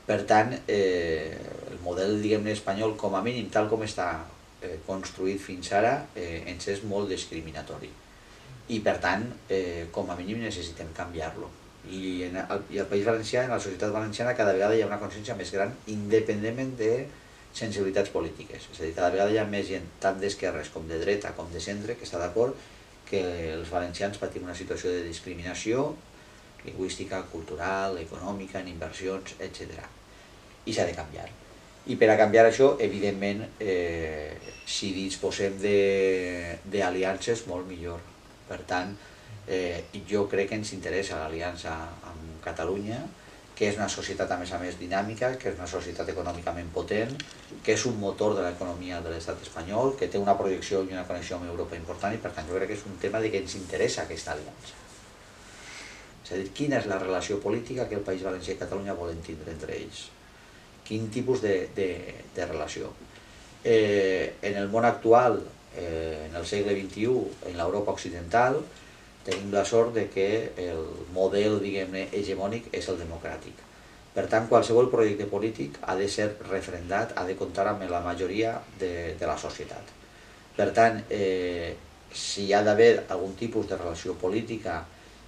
Per tant, el model, diguem-ne, espanyol, com a mínim, tal com està construït fins ara, ens és molt discriminatori. I, per tant, com a mínim, necessitem canviar-lo. I al País Valencià, en la societat valenciana, cada vegada hi ha una consciència més gran, independentment de sensibilitats polítiques. És a dir, cada vegada hi ha més gent, tant d'esquerres com de dreta com de centre, que està d'acord que els valencians patim una situació de discriminació lingüística, cultural, econòmica, en inversions, etc. I s'ha de canviar. I per a canviar això, evidentment, si disposem d'aliances, molt millor. Per tant, jo crec que ens interessa l'aliança amb Catalunya, que és una societat a més dinàmica, que és una societat econòmicament potent, que és un motor de l'economia de l'estat espanyol, que té una projecció i una connexió amb Europa important, i per tant jo crec que és un tema de que ens interessa aquesta aliança. És a dir, quina és la relació política que el País Valencià i Catalunya volen tindre entre ells? Quin tipus de relació? En el món actual, en el segle XXI, en l'Europa occidental, tenim la sort de que el model, diguem-ne, hegemònic és el democràtic. Per tant, qualsevol projecte polític ha de ser referendat, ha de comptar amb la majoria de la societat. Per tant, si hi ha d'haver algun tipus de relació política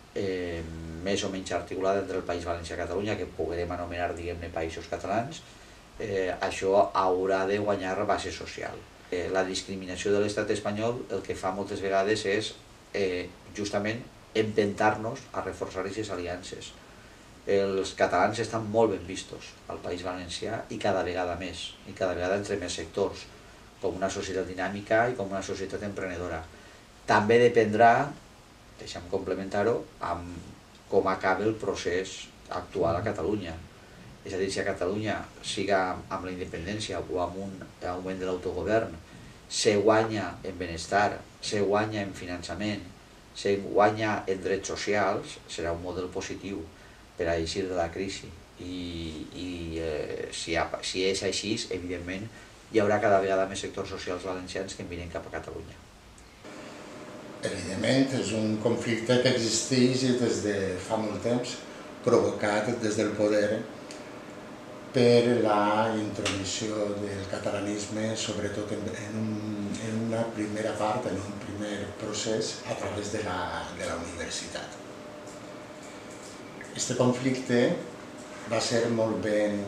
més o menys articulada entre el País Valencià i Catalunya, que podrem anomenar, diguem-ne, països catalans, això haurà de guanyar base social. La discriminació de l'estat espanyol el que fa moltes vegades és justament empentar-nos a reforçar aquestes aliances. Els catalans estan molt ben vistos al País Valencià i cada vegada més, i cada vegada entre més sectors, com una societat dinàmica i com una societat emprenedora. També dependrà, deixa'm complementar-ho, amb com acaba el procés actual a Catalunya. És a dir, si a Catalunya, siga amb la independència o amb un augment de l'autogovern, se guanya en benestar, se guanya en finançament, se guanya en drets socials, serà un model positiu per a eixir de la crisi. I si és així, evidentment, hi haurà cada vegada més sectors socials valencians que miren cap a Catalunya. Evidentment, és un conflicte que existeix des de fa molt temps, provocat des del poder per la intromissió del catalanisme, sobretot en una primera part, en un primer procés, a través de la universitat. Aquest conflicte va ser molt ben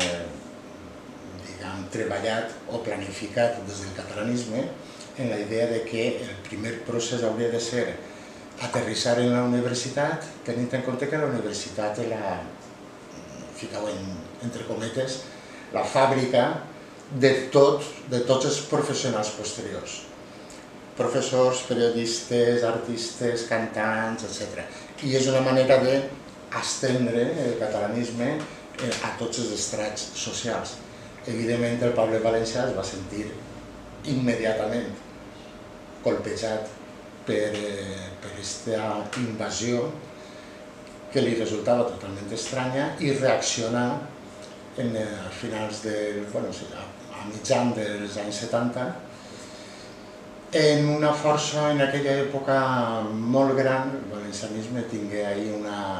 treballat o planificat des del catalanisme en la idea de que el primer procés hauria de ser aterrissar en la universitat, tenint en compte que la universitat era, ficau entre cometes, la fàbrica de tots els professionals posteriors. Professors, periodistes, artistes, cantants, etc. I és una manera d'estendre el catalanisme a tots els estrats socials. Evidentment, el poble valencià es va sentir immediatament colpejat per aquesta invasió que li resultava totalment estranya i reacciona a finals a mitjan dels anys 70 en una força en aquella època molt gran. El valencianisme tingué ahir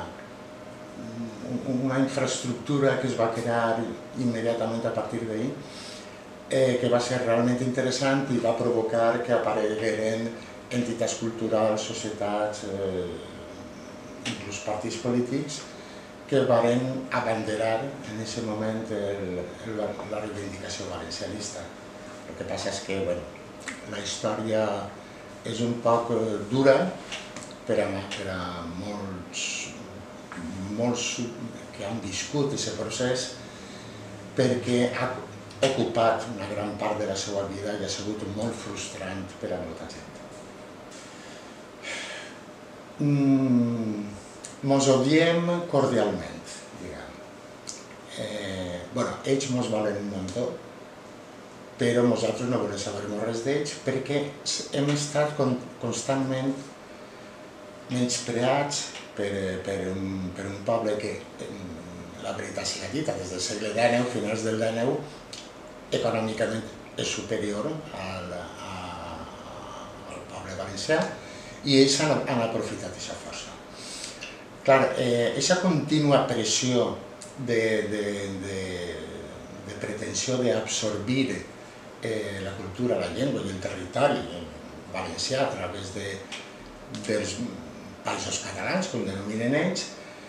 una infraestructura que es va crear immediatament a partir d'ahir, que va ser realment interessant i va provocar que aparegueren entitats culturals, societats, inclús partits polítics, que van abanderar en aquest moment la reivindicació valencianista. El que passa és que la història és un poc dura per a molts que han viscut aquest procés, perquè ha ocupat una gran part de la seva vida i ha sigut molt frustrant per a molta gent. Mos odiem cordialment, diguem. Ells mos volen un muntó, però nosaltres no volem saber res d'ells perquè hem estat constantment menyspreats per un poble que, la veritat sigui dita, des del segle XIX, finals del XIX, econòmicament és superior al poble valencià, i ells han aprofitat aquesta força. Clar, aquesta contínua pressió de pretensió d'absorbir la cultura, la llengua i el territori valencià a través dels països catalans, com denominen ells,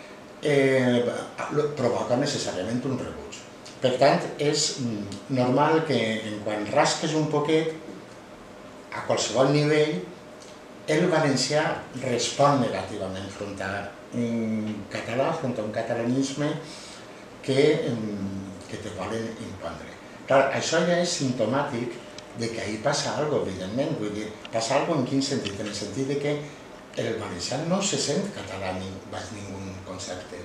provoca necessàriament un rebuig. Per tant, és normal que quan rasques un poquet, a qualsevol nivell, el valencià respon negativament front a un català, front a un catalanisme que te volen impondre. Clar, això ja és simptomàtic de que ahir passa alguna cosa, evidentment. Vull dir, passa alguna cosa en quin sentit? En el sentit que el valencià no se sent català baix ningú concepte.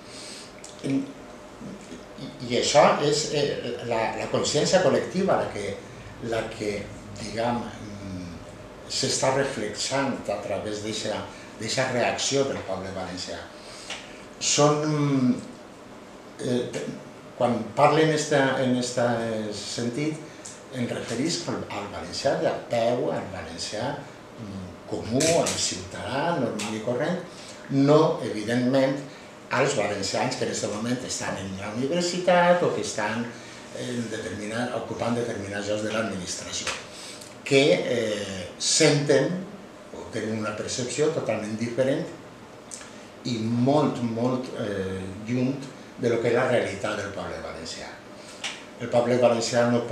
I això és la consciència col·lectiva la que, diguem, s'està reflexant a través d'aquesta reacció del poble valencià. Quan parlo en aquest sentit, em referisc al valencià de peu, al valencià comú, al ciutadà, normal i corrent, no, evidentment, als valencians que en aquest moment estan en la universitat o que estan ocupant determinats llocs de l'administració, que senten o tenen una percepció totalment diferent i molt, molt lluny de lo que és la realitat del poble valencià. El poble valencià no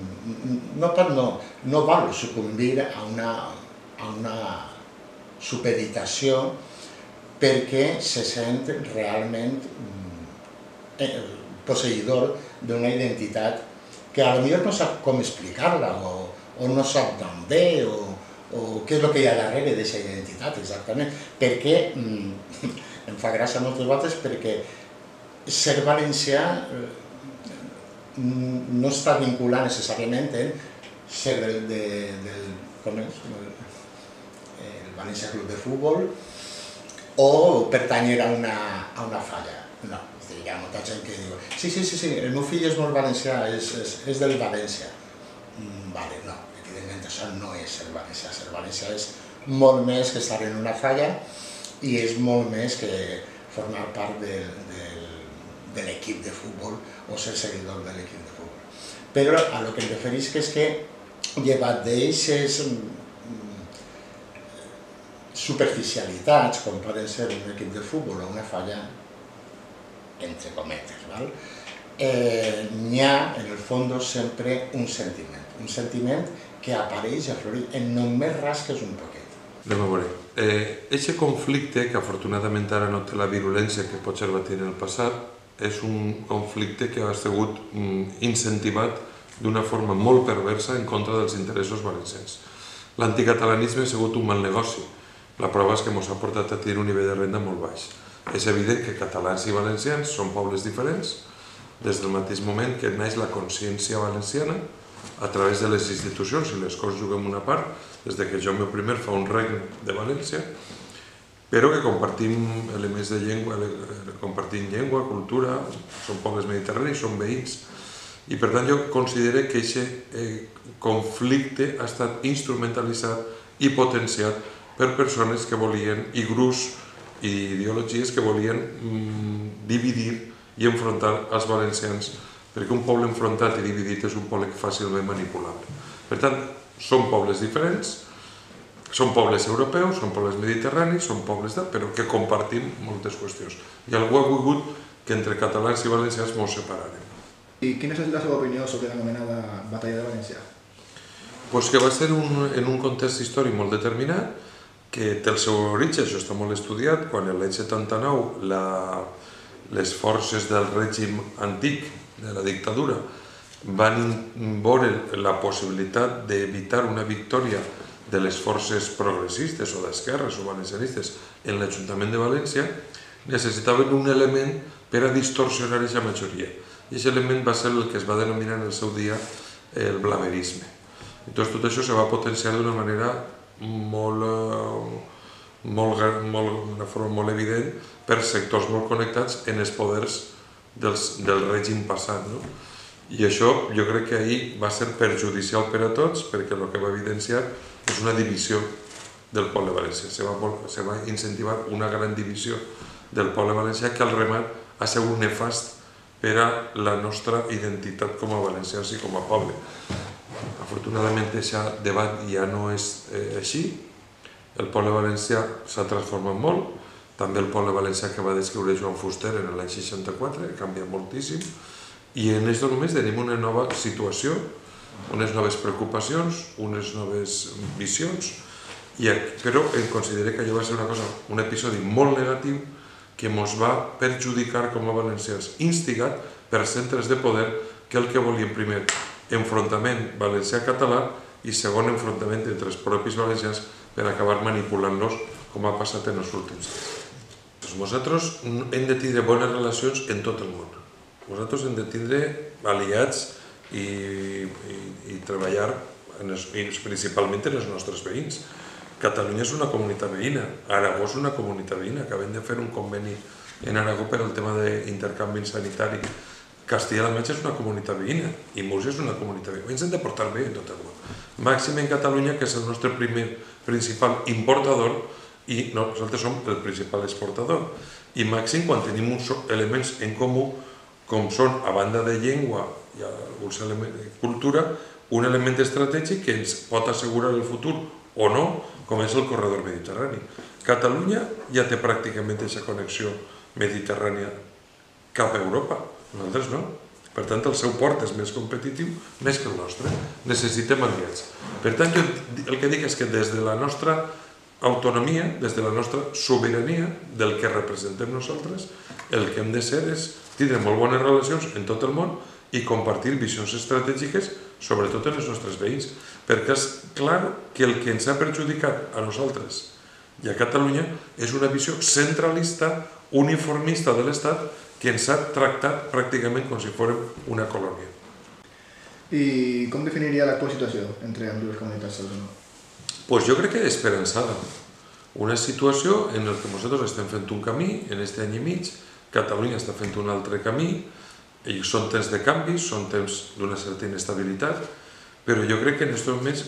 vol sucumbir a una supeditació perquè se sent realment posseïdor d'una identitat que potser no sap com explicar-la o no sap d'on ve o què és el que hi ha darrere d'aquesta identitat exactament. Perquè, em fa gràcia moltes voltes, perquè ser valencià no està vinculat necessàriament en ser del València Club de Futbol o pertanyer a una falla. No, hi ha molta gent que diu sí, el meu fill és molt valencià, és del València. Vale, no, evidentment això no és ser valencià. Ser valencià és molt més que estar en una falla i és molt més que formar part de l'equip de futbol o ser seguidor de l'equip de futbol. Però a lo que em referisc és que llevat d'eixes superficialitats, com poden ser un equip de futbol o una falla, entre cometes, n'hi ha, en el fons, sempre un sentiment que apareix a florir en només rasques un poquet. Anem a veure. Aquest conflicte, que afortunadament ara no té la virulència que potser va tenir en el passat, és un conflicte que ha sigut incentivat d'una forma molt perversa en contra dels interessos valencians. L'anticatalanisme ha sigut un mal negoci. La prova és que ens ha portat a tenir un nivell de renda molt baix. És evident que catalans i valencians són pobles diferents, des del mateix moment que naix la consciència valenciana a través de les institucions, i les coses juguem una part, des que Jaume I fa un regne de València, però que compartim elements de llengua, compartim llengua, cultura, són pobles mediterranis, són veïns, i per tant jo considero que aquest conflicte ha estat instrumentalitzat i potenciat per persones que volien, i grups i ideologies que volien dividir i enfrontar els valencians, perquè un poble enfrontat i dividit és un poble fàcilment manipulable. Per tant, són pobles diferents, són pobles europeus, són pobles mediterranis, són pobles però que compartim moltes qüestions. I algú ha volgut que entre catalans i valencians ens separarem. I quina és la seva opinió sobre l'anomenada Batalla de València? Doncs que va ser en un context històric molt determinat, que té el seu origen, això està molt estudiat, quan l'any 79 les forces del règim antic, de la dictadura, van veure la possibilitat d'evitar una victòria de les forces progressistes o d'esquerres o valencianistes en l'Ajuntament de València, necessitaven un element per a distorsionar aquesta majoria. I aquest element va ser el que es va denominar en el seu dia el blaverisme. Llavors tot això se va potenciar d'una manera d'una forma molt evident per sectors molt connectats en els poders del règim passat. I això jo crec que ahir va ser perjudicial per a tots, perquè el que va evidenciar és una divisió del poble valencià. Se va incentivar una gran divisió del poble valencià que al remat ha sigut nefast per a la nostra identitat com a valencians i com a poble. Afortunadament, aquest debat ja no és així. El poble valencià s'ha transformat molt, també el poble valencià que va descriure Joan Fuster en l'any 64, ha canviat moltíssim, i en això només tenim una nova situació, unes noves preocupacions, unes noves visions, però considero que allò va ser un episodi molt negatiu que ens va perjudicar com a valencians, instigat per centres de poder que el que volien primer enfrontament valencià-català i segon enfrontament entre els propis valencians per acabar manipulant-los com ha passat en els últims anys. Nosaltres hem de tindre bones relacions en tot el món. Nosaltres hem de tindre aliats i treballar principalment en els nostres veïns. Catalunya és una comunitat veïna, Aragó és una comunitat veïna, acabem de fer un conveni en Aragó per al tema d'intercanvi sanitari. Castilla-La Manxa és una comunitat veïna i Múrcia és una comunitat veïna. Ens hem de portar bé en tot el món. Màxim en Catalunya, que és el nostre principal importador, i nosaltres som el principal exportador. I màxim quan tenim uns elements en comú, com són, a banda de llengua i alguns elements de cultura, un element estratègic que ens pot assegurar el futur o no, com és el corredor mediterrani. Catalunya ja té pràcticament aquesta connexió mediterrània cap a Europa. Nosaltres no. Per tant, el seu port és més competitiu, més que el nostre. Necessitem aliats. Per tant, jo el que dic és que des de la nostra autonomia, des de la nostra sobirania, del que representem nosaltres, el que hem de ser és tindre molt bones relacions en tot el món i compartir visions estratègiques, sobretot en els nostres veïns. Perquè és clar que el que ens ha perjudicat a nosaltres i a Catalunya és una visió centralista, uniformista de l'Estat, que ens ha tractat pràcticament com si fórem una colònia. I com definiria l'actual situació entre ambdues comunitats autònomes? Pues jo crec que esperançada. Una situació en la que nosaltres estem fent un camí, en aquest any i mig, Catalunya està fent un altre camí, i són temps de canvis, són temps d'una certa inestabilitat, però jo crec que en aquests moments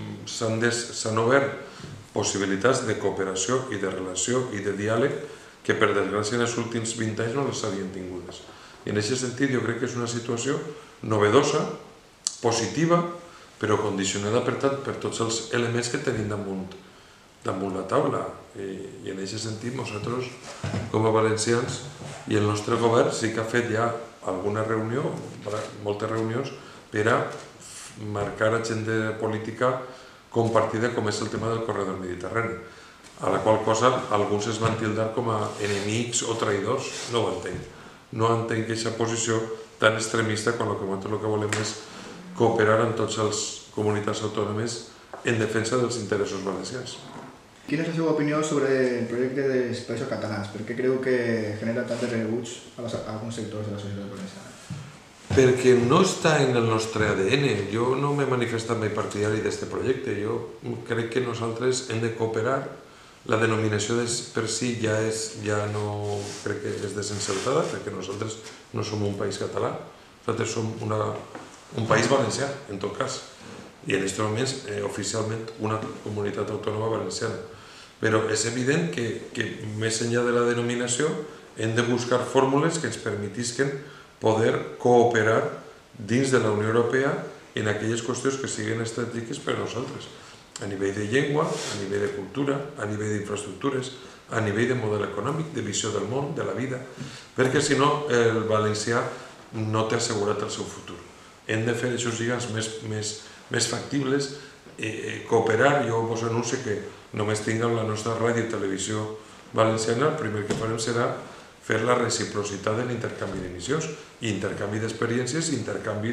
s'han obert possibilitats de cooperació i de relació i de diàleg que per desgràcia en els últims 20 anys no les havien tingudes. I en aquest sentit jo crec que és una situació novedosa, positiva, però condicionada per tots els elements que tenim damunt la taula. I en aquest sentit nosaltres, com a valencians, i el nostre govern sí que ha fet ja alguna reunió, moltes reunions, per a marcar agenda política compartida com és el tema del corredor mediterrani, a la qual cosa alguns es van tildar com a enemics o traïdors. No ho entenc. No entenc aquesta posició tan extremista quan el que volem és cooperar amb totes les comunitats autònomes en defensa dels interessos valencians. Quina és la seva opinió sobre el projecte dels països catalans? Per què creu que genera tant de rebuig a alguns sectors de la societat valenciana? Perquè no està en el nostre ADN. Jo no m'he manifestat mai partidari d'aquest projecte. Jo crec que nosaltres hem de cooperar. La denominació per si ja no crec que és desencertada, perquè nosaltres no som un país català, nosaltres som un país valencià, en tot cas, i en aquests moments oficialment una comunitat autònoma valenciana. Però és evident que més enllà de la denominació hem de buscar fórmules que ens permetisquen poder cooperar dins de la Unió Europea en aquelles qüestions que siguin estratègiques per a nosaltres, a nivell de llengua, a nivell de cultura, a nivell d'infraestructures, a nivell de model econòmic, de visió del món, de la vida, perquè si no el valencià no té assegurat el seu futur. Hem de fer aquests lligams més factibles, cooperar. Jo vos anuncio que només tinguem la nostra ràdio i televisió valenciana, el primer que farem serà fer la reciprocitat de l'intercanvi d'emissions, intercanvi d'experiències i intercanvi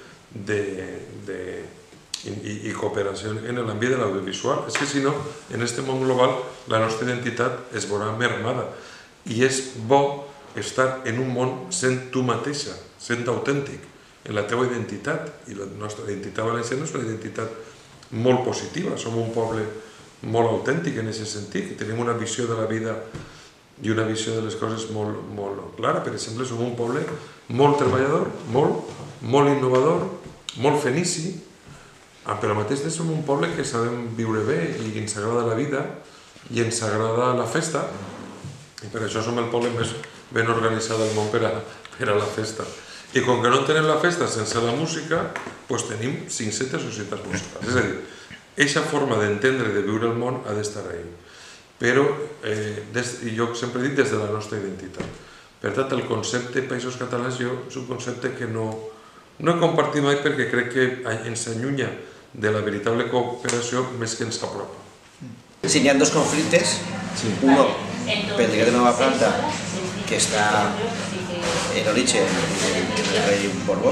i cooperació en l'àmbit de l'audiovisual. És que si no, en aquest món global la nostra identitat es veurà mermada i és bo estar en un món sent tu mateixa, sent autèntic en la teva identitat. I la nostra identitat valenciana és una identitat molt positiva, som un poble molt autèntic en aquest sentit, i tenim una visió de la vida i una visió de les coses molt clara. Per exemple, som un poble molt treballador, molt innovador, molt fenici, però al mateix temps som un poble que sabem viure bé i ens agrada la vida i ens agrada la festa, i per això som el poble més ben organitzat del món per per a la festa. I com que no tenim la festa sense la música, doncs tenim 500 societats musicals. És a dir, aquesta forma d'entendre i de viure el món ha d'estar ahí. Però, jo sempre he dit, des de la nostra identitat. Per tant, el concepte Països Catalans és un concepte que no he compartit mai perquè crec que ens allunya de la veritable cooperació més que ens apropa. Sí, hi ha dos conflictes. Uno, pel decret de nova planta, que està en origen del rei Borbó,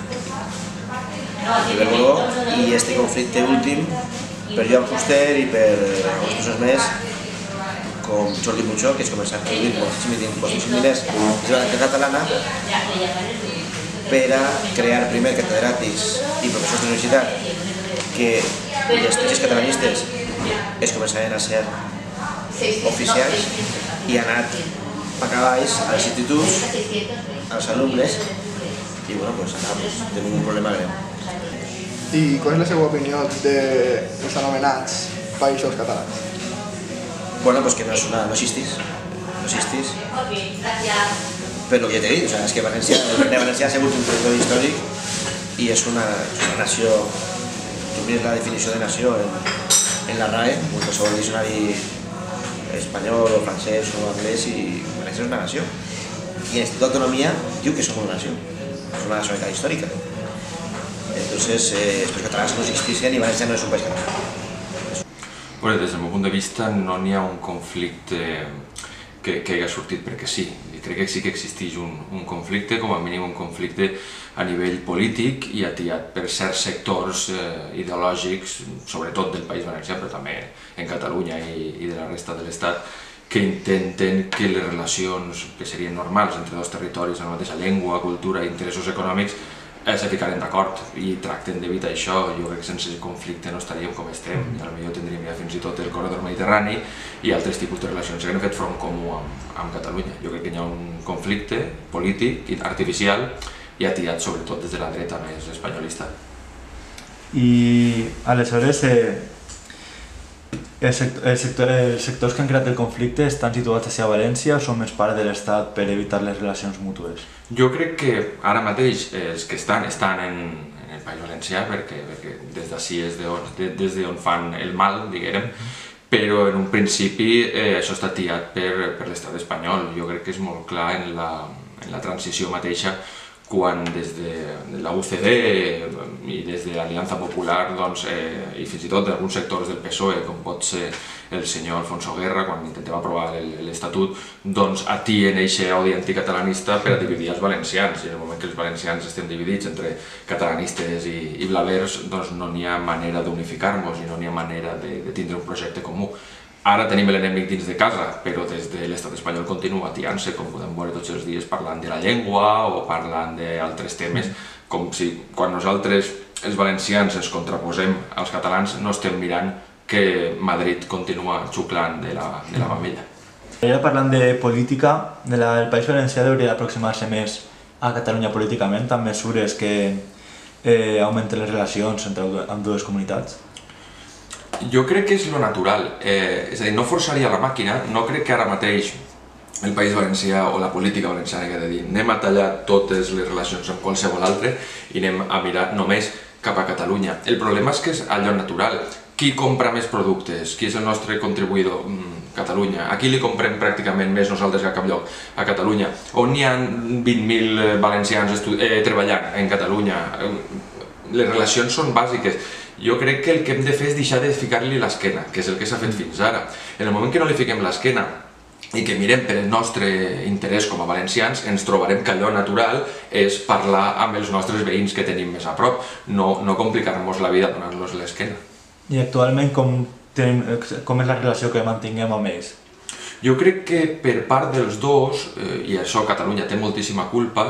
i este conflicte últim per Joan Fuster i per algunes persones més, com Jordi Monchó, que és començar a produir impostos similars des de la catalana per a crear primer catedràtics i professors d'universitat que les tesis catalanistes es començaven a ser oficials i ha anat a cavalls als instituts, als alumnes, i bueno, pues ara tenim un problema greu. I qual és la seva opinió dels anomenats Països Catalans? Bueno, pues que no existís, per lo que ja t'he dit, és que València ha sigut un territori històric i és una nació, tu mires la definició de nació en la RAE, en qualsevol diccionari espanyol o francès o anglès, i València és una nació. I l'Institut d'Autonomia diu que som una nació, és una nacionalitat històrica. Entonces, els països catalans no existeixen i València no és un país català. Bueno, des del meu punt de vista no n'hi ha un conflicte que hagi sortit perquè sí. Crec que sí que existeix un conflicte, com a mínim un conflicte a nivell polític i atiat per certs sectors ideològics, sobretot del País Valencià, però també en Catalunya i de la resta de l'Estat, que intenten que les relacions que serien normals entre dos territoris amb la mateixa llengua, cultura i interessos econòmics se ficaren d'acord i tracten d'evitar això. Jo crec que sense aquest conflicte no estaríem com estem, i potser tindríem ja fins i tot el corredor mediterrani i altres tipus de relacions que han fet front comú amb Catalunya. Jo crec que hi ha un conflicte polític i artificial i atiat sobretot des de la dreta més espanyolista. I aleshores els sectors que han creat el conflicte estan situats a València o són més part de l'Estat per evitar les relacions mútues? Jo crec que ara mateix els que estan en el País Valencià perquè des d'ací és des d'on fan el mal, diguem, però en un principi això està atiat per l'estat espanyol. Jo crec que és molt clar en la transició mateixa, quan des de la UCD i des de l'Aliança Popular i fins i tot d'alguns sectors del PSOE, com pot ser el senyor Alfonso Guerra, quan intentem aprovar l'Estatut, atien aquest odi anticatalanista per a dividir els valencians. I en el moment que els valencians estem dividits entre catalanistes i blavers, no n'hi ha manera d'unificar-nos i no n'hi ha manera de tindre un projecte comú. Ara tenim l'enemic dins de casa, però des de l'estat espanyol continua atiant-se, com podem veure tots els dies parlant de la llengua o parlant d'altres temes, com si quan nosaltres, els valencians, ens contraposem als catalans, no estem mirant que Madrid continua xuclant de la mamella. Ara parlant de política, el País Valencià hauria d'aproximar-se més a Catalunya políticament, amb mesures que augmenten les relacions entre dues comunitats? Jo crec que és lo natural, és a dir, no forçaria la màquina. No crec que ara mateix el País Valencià o la política valenciana que ha de dir anem a tallar totes les relacions amb qualsevol altre i anem a mirar només cap a Catalunya. El problema és que és allò natural. Qui compra més productes? Qui és el nostre contribuïdor? Catalunya. A qui li comprem pràcticament més nosaltres que a cap lloc? A Catalunya. On hi ha 20.000 valencians treballant? En Catalunya. Les relacions són bàsiques. Jo crec que el que hem de fer és deixar de ficar-li l'esquena, que és el que s'ha fet fins ara. En el moment que no li fiquem l'esquena i que mirem per el nostre interès com a valencians, ens trobarem que allò natural és parlar amb els nostres veïns que tenim més a prop, no complicar-nos la vida donant-los l'esquena. I actualment com és la relació que mantinguem amb ells? Jo crec que per part dels dos, i això Catalunya té moltíssima culpa,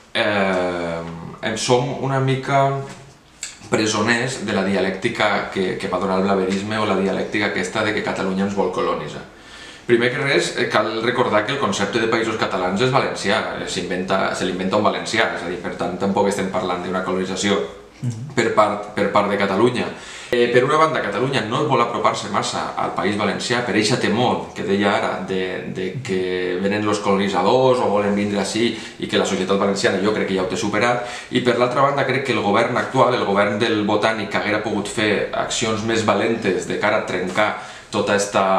som una mica presoners de la dialèctica que va donar el blaverisme o la dialèctica aquesta de que Catalunya ens vol colonitzar. Primer que res, cal recordar que el concepte de països catalans és valencià, se l'inventa un valencià, és a dir, per tant, tampoc estem parlant d'una colonització per part de Catalunya. Per una banda, Catalunya no vol apropar-se massa al País Valencià per eixa temor que deia ara de que venen els colonitzadors o volen vindre així i que la societat valenciana jo crec que ja ho té superat, i per l'altra banda crec que el govern actual, el govern del Botànic, que haguera pogut fer accions més valentes de cara a trencar tota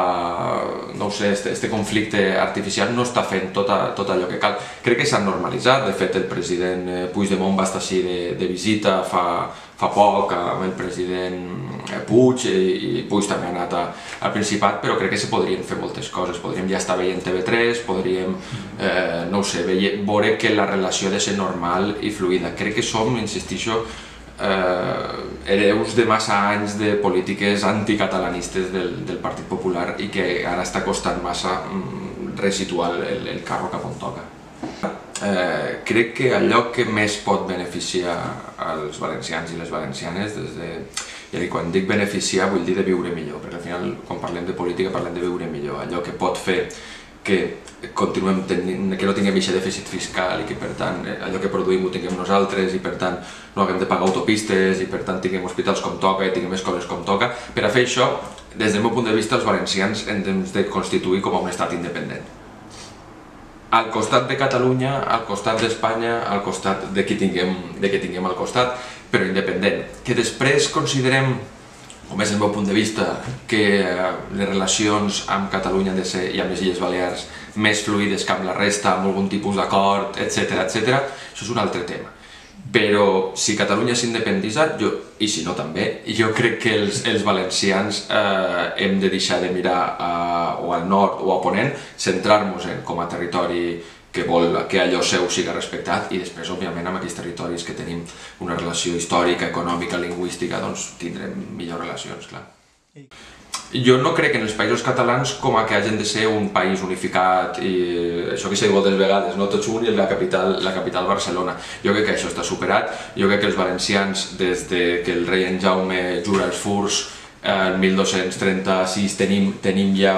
este conflicte artificial, no està fent tot allò que cal. Crec que s'ha normalitzat. De fet, el president Puigdemont va estar així de visita fa poc amb el president Puig, i Puig també ha anat al Principat, però crec que se podrien fer moltes coses. Podríem ja estar veient TV3, podríem, no ho sé, veure que la relació ha de ser normal i fluida. Crec que som, insistixo, hereus de massa anys de polítiques anticatalanistes del Partit Popular i que ara està costant massa resituar el carro cap on toca. Crec que allò que més pot beneficiar als valencians i les valencianes, i quan dic beneficiar vull dir de viure millor, perquè al final quan parlem de política parlem de viure millor, allò que pot fer que continuem tenint, que no tinguem aquest dèficit fiscal i que per tant allò que produïm ho tinguem nosaltres i per tant no haguem de pagar autopistes i per tant tinguem hospitals com toca i tinguem escoles com toca. Per a fer això, des del meu punt de vista, els valencians hem de constituir com a un estat independent. Al costat de Catalunya, al costat d'Espanya, al costat de qui tinguem al costat, però independent. Que després considerem, com és el meu punt de vista, que les relacions amb Catalunya han de ser, i amb les Illes Balears, més fluides que amb la resta, amb algun tipus d'acord, etc. Això és un altre tema. Però si Catalunya s'independitza, i si no també, jo crec que els valencians hem de deixar de mirar o al nord o a ponent, centrar-nos com a territori que vol que allò seu siga respectat, i després, òbviament, amb aquests territoris que tenim una relació històrica, econòmica, lingüística, doncs tindrem millors relacions, clar. Jo no crec en els països catalans com a que hagin de ser un país unificat, i això que s'ha dit moltes vegades, no tots un i la capital Barcelona. Jo crec que això està superat. Jo crec que els valencians, des que el rei en Jaume jura els furs el 1236, tenim ja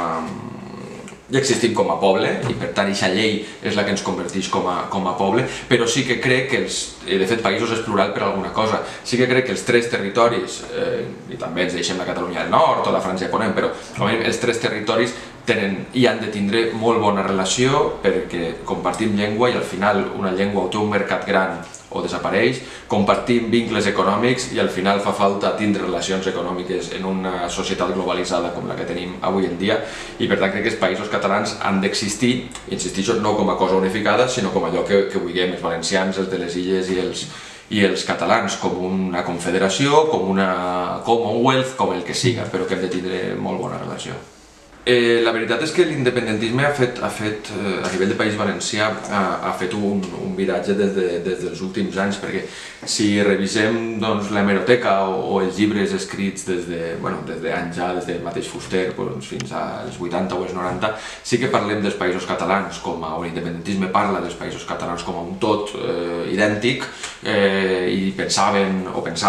ja existim com a poble, i per tant aquesta llei és la que ens converteix com a poble, però sí que crec que de fet països és plural per alguna cosa, sí que crec que els tres territoris, i també ens deixem la Catalunya del Nord o la França de Ponent, però com a mínim els tres territoris tenen i han de tindre molt bona relació perquè compartim llengua i al final una llengua o té un mercat gran o desapareix, compartim vincles econòmics i al final fa falta tindre relacions econòmiques en una societat globalitzada com la que tenim avui en dia, i per tant crec que els països catalans han d'existir, insistixo, no com a cosa unificada, sinó com allò que vulguem els valencians, els de les illes i els catalans, com una confederació, com una Commonwealth, com el que siga, però que hem de tindre molt bona relació. La veritat és que l'independentisme ha fet, a nivell de País Valencià, ha fet un viratge des dels últims anys, perquè si revisem l'hemeroteca o els llibres escrits des d'anys ja, des del mateix Fuster fins als 80 o els 90, sí que parlem dels països catalans, o l'independentisme parla dels països catalans com a un tot idèntic, i pensàvem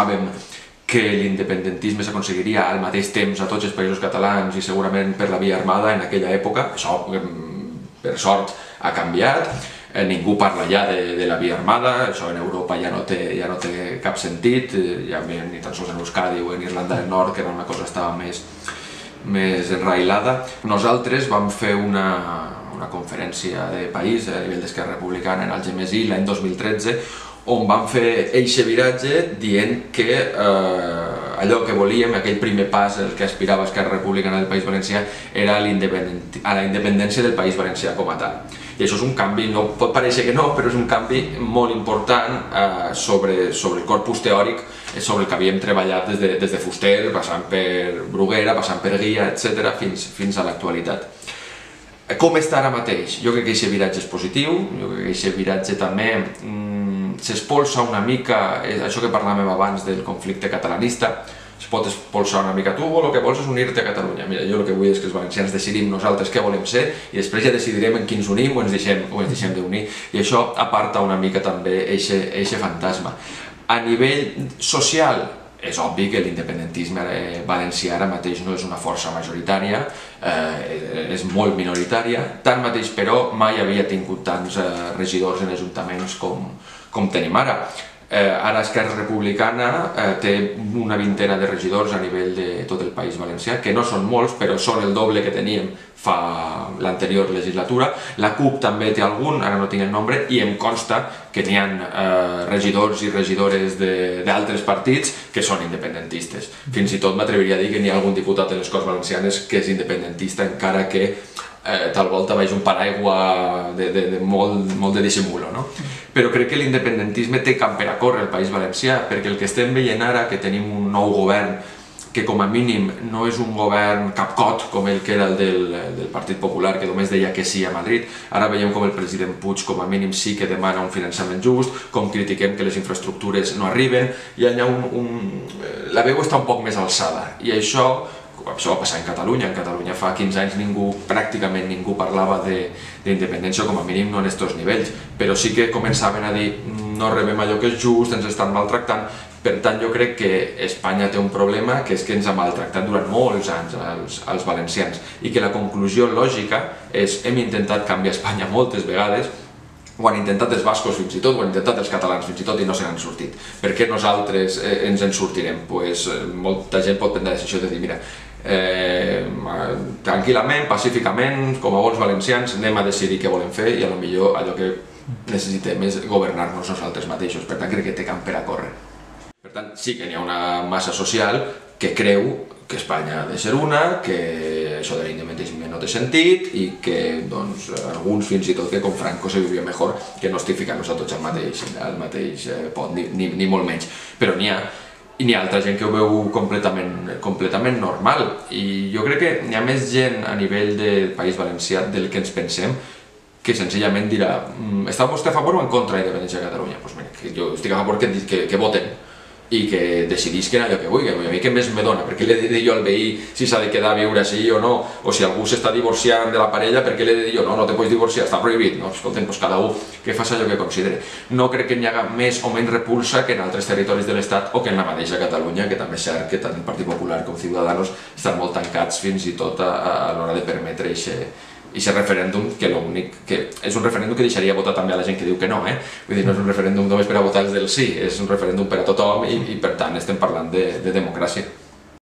que l'independentisme s'aconseguiria al mateix temps a tots els països catalans i segurament per la via armada en aquella època. Això, per sort, ha canviat. Ningú parla ja de la via armada, això en Europa ja no té cap sentit, ja ni tan sols en Euskadi o en Irlanda del Nord, que era una cosa que estava més enrailada. Nosaltres vam fer una conferència de país a nivell d'Esquerra Republicana en Algemesí l'any 2013, on vam fer eixe viratge dient que allò que volíem, aquell primer pas el que aspirava Esquerra Republicana del País Valencià, era a la independència del País Valencià com a tal. I això és un canvi, no pot parèixer que no, però és un canvi molt important sobre el corpus teòric sobre el que havíem treballat des de Fuster, passant per Bruguera, passant per Guia, etc., fins a l'actualitat. Com està ara mateix? Jo crec que aquest viratge és positiu, jo crec que aquest viratge també s'espolsa una mica, això que parlàvem abans del conflicte catalanista, es pot espolsar una mica. Tu el que vols és unir-te a Catalunya. Mira, jo el que vull és que els valencians decidim nosaltres què volem ser i després ja decidirem en qui ens unim o ens deixem d'unir, i això aparta una mica també eixe fantasma. A nivell social, és obvi que l'independentisme valencià ara mateix no és una força majoritària, és molt minoritària, tanmateix però mai havia tingut tants regidors en ajuntaments com tenim ara. Ara Esquerra Republicana té una vintena de regidors a nivell de tot el País Valencià, que no són molts, però són el doble que teníem fa l'anterior legislatura. La CUP també té algun, ara no tinc el nombre, i em consta que n'hi ha regidors i regidores d'altres partits que són independentistes. Fins i tot m'atreviria a dir que n'hi ha algun diputat de les Corts Valencianes que és independentista, encara que tal volta veig un paraigua de molt de dissimulo, no? Però crec que l'independentisme té camp per a córrer al País Valencià, perquè el que estem veient ara, que tenim un nou govern que com a mínim no és un govern capcot com el que era el del Partit Popular, que només deia que sí a Madrid. Ara veiem com el president Puig com a mínim sí que demana un finançament just, com critiquem que les infraestructures no arriben, i allà la veu està un poc més alçada, i això va passar en Catalunya. En Catalunya fa 15 anys pràcticament ningú parlava d'independència, com a mínim no en aquests nivells, però sí que començaven a dir no rebem allò que és just, ens estan maltractant. Per tant, jo crec que Espanya té un problema, que és que ens ha maltractat durant molts anys als valencians, i que la conclusió lògica és hem intentat canviar Espanya moltes vegades, ho han intentat els bascos fins i tot, ho han intentat els catalans fins i tot, i no se n'han sortit. Per què nosaltres ens en sortirem? Molta gent pot prendre la decisió de dir, mira, tranquil·lament, pacíficament, com a bons valencians, anem a decidir què volem fer, i potser allò que necessitem és governar-nos nosaltres mateixos. Per tant, crec que té camp per a córrer. Per tant, sí que n'hi ha una massa social que creu que Espanya ha de ser una, que això de l'independentisme no té sentit, i que alguns fins i tot que con Franco se vivia millor, que no estic ficant-nos a tots al mateix pot, ni molt menys. Però n'hi ha altra gent que ho veu completament normal, i jo crec que n'hi ha més gent a nivell del País Valencià del que ens pensem, que senzillament dirà està vostè a favor o en contra de la independència de Catalunya? Doncs mira, jo estic a favor que voten i que decidisquen allò que vulguin. A mi què més me dona? Per què l'he de dir jo al veí si s'ha de quedar a viure així o no? O si algú s'està divorciant de la parella, per què l'he de dir jo? No te pots divorciar, està prohibit. No, escolten, cada un que faci allò que consideri. No crec que n'hi haga més o menys repulsa que en altres territoris de l'Estat o que en la mateixa Catalunya, que també és cert que tant el Partit Popular com Ciudadanos estan molt tancats fins i tot a l'hora de permetre aquest referèndum, que és un referèndum que deixaria votar també a la gent que diu que no, vull dir, no és un referèndum només per a votar els del sí, és un referèndum per a tothom, i per tant estem parlant de democràcia.